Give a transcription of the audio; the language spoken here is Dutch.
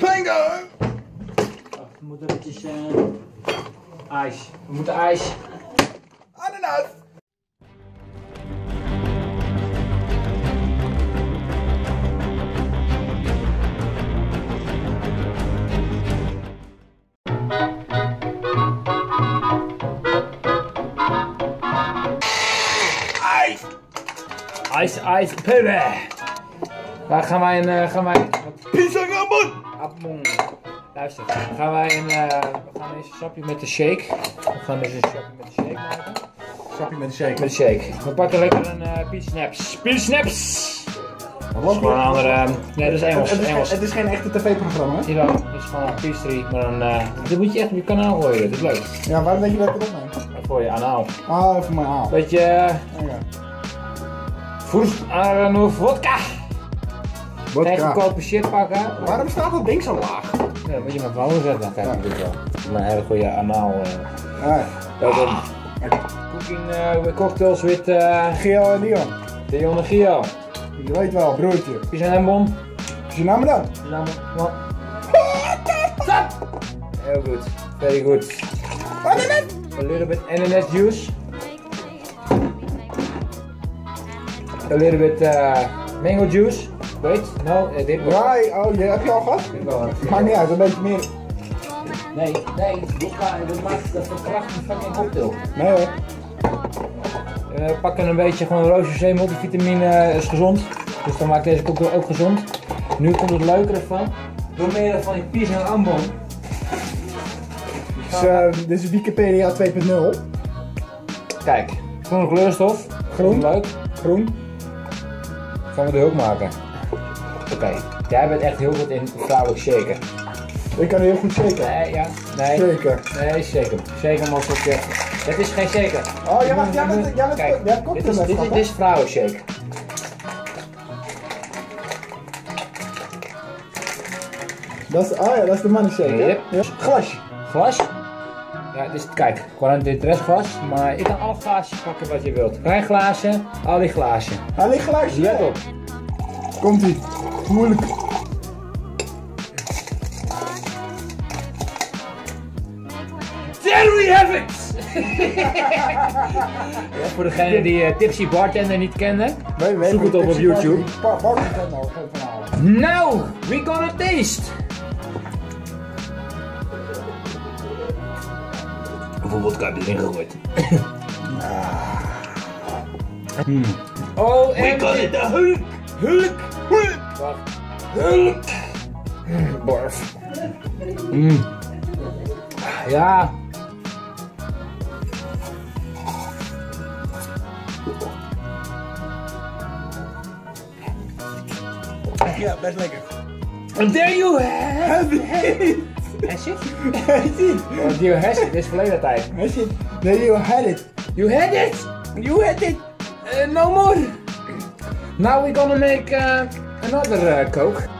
Bingo! We moeten eventjes ijs. We moeten ijs. Ananas! Ijs, pubbe! Waar gaan wij Pisang Ambon! Appelmoen. Luister, gaan wij we gaan eens een sapje met de shake. We gaan dus een sapje met de shake maken. Sapje met de shake. Met de shake. We pakken lekker een Peach Snaps. Peach Snaps! Dat is gewoon een andere... nee, dat is Engels. Het is geen echte tv-programma, hè? Jawel, dat is gewoon een pastry, maar dan... dit moet je echt op je kanaal gooien, dat is leuk. Ja, waarom denk je dat ik het opneem? Voor je anaal. Ah, voor mijn aal. Beetje... Ja. Vorst Arano vodka! Geen goedkope shit pakken. Waarom staat dat ding zo laag? Ja, dat moet je maar van onder zetten. Kijk, dit wel. Maar een hele goede anaal. Cooking cocktails with Gio en Dion. Dion en Gio. Je weet wel, broertje. Is een hembom? Is je naam dan? Stop! Heel goed. Very good. A little bit ananas juice. A little bit mango juice. Wait, no, dit wordt... Right, oh, heb je al gehad? Maakt niet uit, een beetje meer. Nee, dat verkracht een fucking cocktail. Nee hoor. We pakken een beetje gewoon rosacea multivitamine, is gezond. Dus dan maakt deze cocktail ook gezond. Nu komt het leuke ervan. Door middel van die Pisang Ambon. Dit is Wikipedia 2.0. Kijk, groene kleurstof. Groen. Leuk. Groen. Gaan we er ook maken. Oké, jij bent echt heel goed in vrouwelijk shaken. Ik kan heel goed shaken. Nee, ja. Nee. Shaken. Nee, shaken. Shaken mag ook echt. Het is geen shaken. Oh, jij bent cocktail. Dit is vrouwenshake. Dat is de mannenshake, hè? Yep. Ja. Glasje. Glas? Ja, dus kijk, gewoon dit restglas, maar ik kan alle glaasjes pakken wat je wilt. Klein glaasje, al die glaasje. Hij ligt glaasje. Let op. Komt-ie. Moeilijk. There we have it! Ja, voor degene die Tipsy Bartender niet kenden, zoek het op YouTube. Now, we gonna taste! Hoeveel vodka heb je erin gegooid? Oh, en... We call it the Hulk! Hulk! Wacht. Hulk! Barf. Ja. Ja, best lekker. And there you have it! Has it? Oh, you has it, dit is verleden tijd. Has it? There you had it. You had it! You had it! No more! Now we're gonna make another Coke.